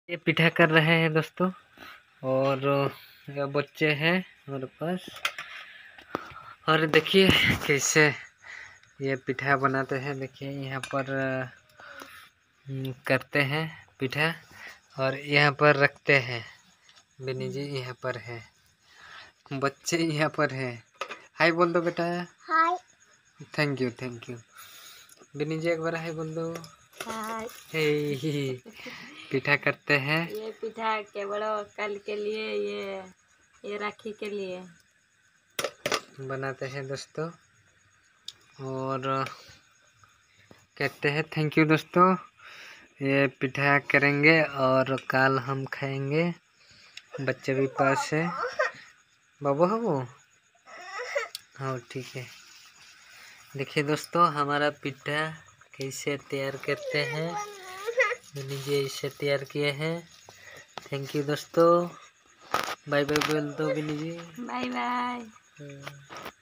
ये पिठा कर रहे हैं दोस्तों। और ये बच्चे हैं हमारे पास। और देखिए कैसे ये पिठा बनाते हैं। देखिए यहाँ पर करते हैं पिठा और यहाँ पर रखते हैं। बिनी जी यहाँ पर है, बच्चे यहाँ पर हैं। हाय बोल दो बेटा। Hi. Thank you thank you. Bini ji एक बार हाय बोल दो। हाय। पिठा करते हैं। ये पिठा केवल कल के लिए, ये राखी के लिए बनाते हैं दोस्तों। और कहते हैं थैंक यू दोस्तों। ये पिठा करेंगे और कल हम खाएंगे। बच्चे भी पास है। बाबू है वो। हाँ ठीक है। देखिए दोस्तों हमारा पिठा कैसे तैयार करते हैं। लीजिए इसे तैयार किए हैं। थैंक यू दोस्तों। बाय बाय बोल दो बिनी जी। Bye bye.